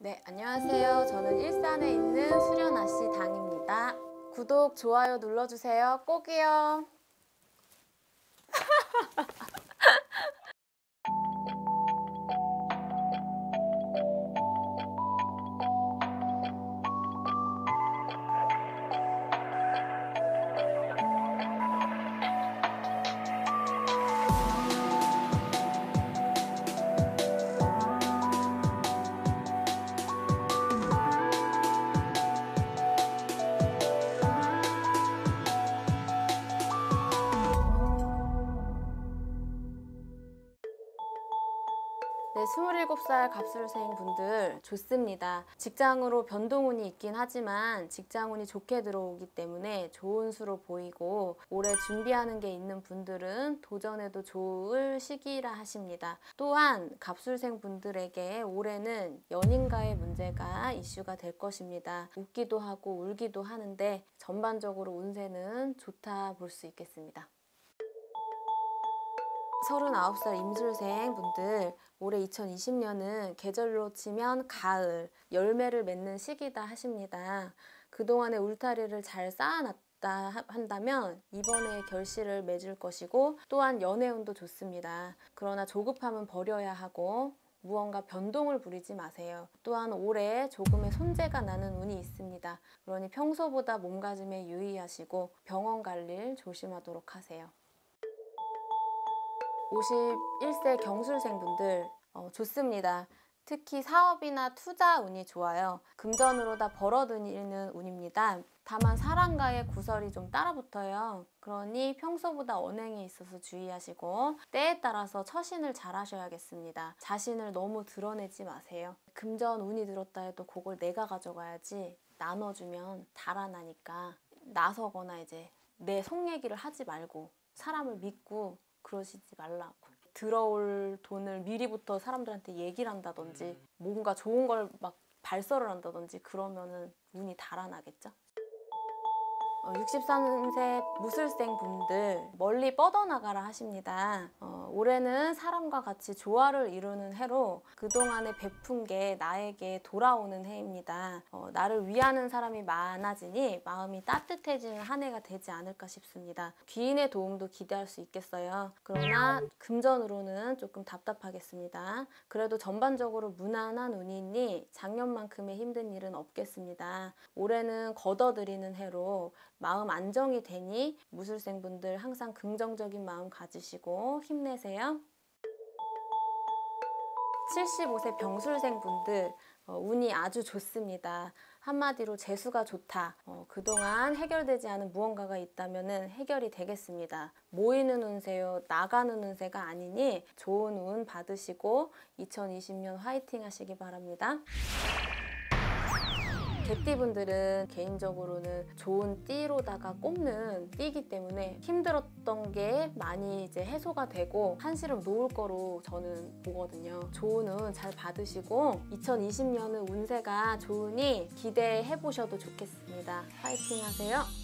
네, 안녕하세요. 저는 일산에 있는 수련아씨 당입니다. 구독, 좋아요 눌러주세요. 꼭이요. 네, 27살 갑술생 분들 좋습니다. 직장으로 변동운이 있긴 하지만 직장운이 좋게 들어오기 때문에 좋은 수로 보이고 올해 준비하는 게 있는 분들은 도전해도 좋을 시기라 하십니다. 또한 갑술생 분들에게 올해는 연인과의 문제가 이슈가 될 것입니다. 웃기도 하고 울기도 하는데 전반적으로 운세는 좋다 볼 수 있겠습니다. 39살 임술생 분들 올해 2020년은 계절로 치면 가을, 열매를 맺는 시기다 하십니다. 그동안의 울타리를 잘 쌓아놨다 한다면 이번에 결실을 맺을 것이고 또한 연애운도 좋습니다. 그러나 조급함은 버려야 하고 무언가 변동을 부리지 마세요. 또한 올해 조금의 손재가 나는 운이 있습니다. 그러니 평소보다 몸가짐에 유의하시고 병원 갈 일 조심하도록 하세요. 51세 경술생분들 좋습니다. 특히 사업이나 투자 운이 좋아요. 금전으로 다 벌어들이는 운입니다. 다만 사람과의 구설이 좀 따라붙어요. 그러니 평소보다 언행에 있어서 주의하시고 때에 따라서 처신을 잘 하셔야겠습니다. 자신을 너무 드러내지 마세요. 금전 운이 들었다 해도 그걸 내가 가져가야지 나눠주면 달아나니까 나서거나 이제 내 속 얘기를 하지 말고 사람을 믿고 그러시지 말라고. 들어올 돈을 미리부터 사람들한테 얘기를 한다든지 뭔가 좋은 걸 막 발설을 한다든지 그러면은 운이 달아나겠죠. 63세 무술생 분들 멀리 뻗어나가라 하십니다. 올해는 사람과 같이 조화를 이루는 해로 그동안에 베푼 게 나에게 돌아오는 해입니다. 나를 위하는 사람이 많아지니 마음이 따뜻해지는 한 해가 되지 않을까 싶습니다. 귀인의 도움도 기대할 수 있겠어요. 그러나 금전으로는 조금 답답하겠습니다. 그래도 전반적으로 무난한 운이니 작년만큼의 힘든 일은 없겠습니다. 올해는 걷어들이는 해로 마음 안정이 되니 무술생분들 항상 긍정적인 마음 가지시고 힘내세요. 75세 병술생분들 운이 아주 좋습니다. 한마디로 재수가 좋다. 그동안 해결되지 않은 무언가가 있다면 해결이 되겠습니다. 모이는 운세요, 나가는 운세가 아니니 좋은 운 받으시고 2020년 화이팅 하시기 바랍니다. 개띠분들은 개인적으로는 좋은 띠로다가 꼽는 띠이기 때문에 힘들었던 게 많이 이제 해소가 되고 한시름 놓을 거로 저는 보거든요. 좋은 운 잘 받으시고 2020년은 운세가 좋으니 기대해 보셔도 좋겠습니다. 파이팅 하세요.